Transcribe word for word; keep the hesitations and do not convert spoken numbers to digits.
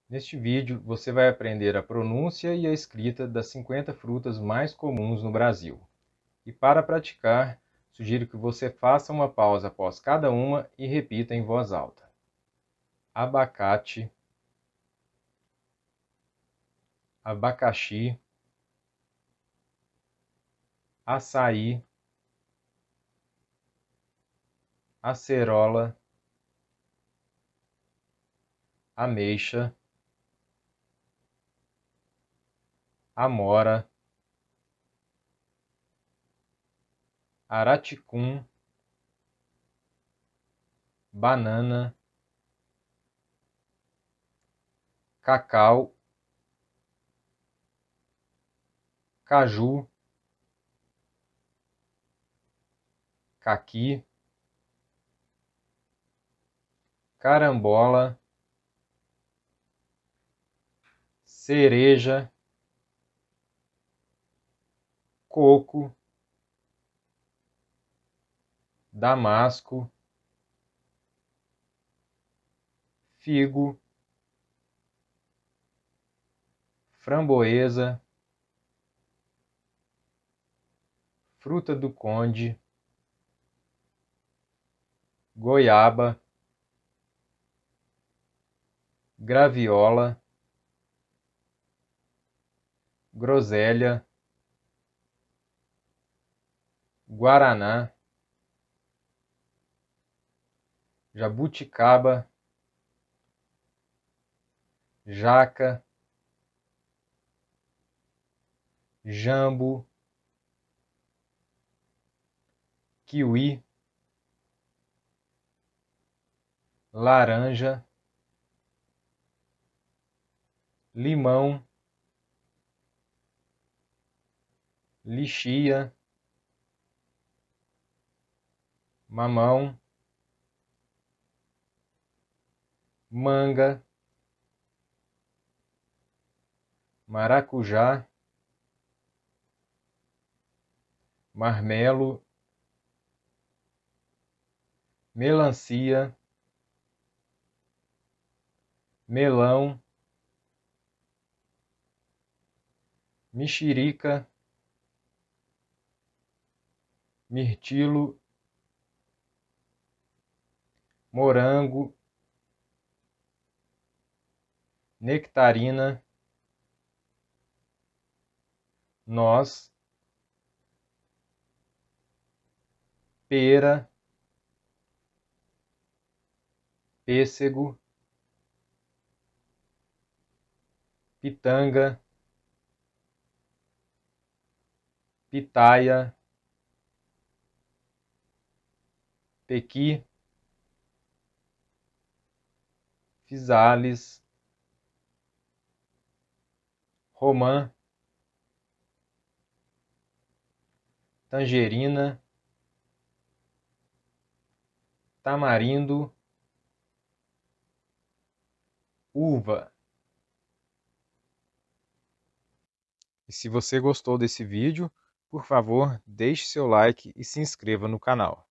Neste vídeo, você vai aprender a pronúncia e a escrita das cinquenta frutas mais comuns no Brasil. E para praticar, sugiro que você faça uma pausa após cada uma e repita em voz alta. Abacate, abacaxi, açaí, acerola, ameixa, amora, araticum, banana, cacau, caju, caqui, carambola, cereja, coco, damasco, figo, framboesa, fruta do conde, goiaba, graviola, groselha, guaraná, jabuticaba, jaca, jambo, kiwi, laranja, limão, lichia, mamão, manga, maracujá, marmelo, melancia, melão, mexerica, mirtilo, morango, nectarina, noz, pera, pêssego, pitanga, pitaia, pequi, physalis, romã, tangerina, tamarindo, uva. E se você gostou desse vídeo, por favor, deixe seu like e se inscreva no canal.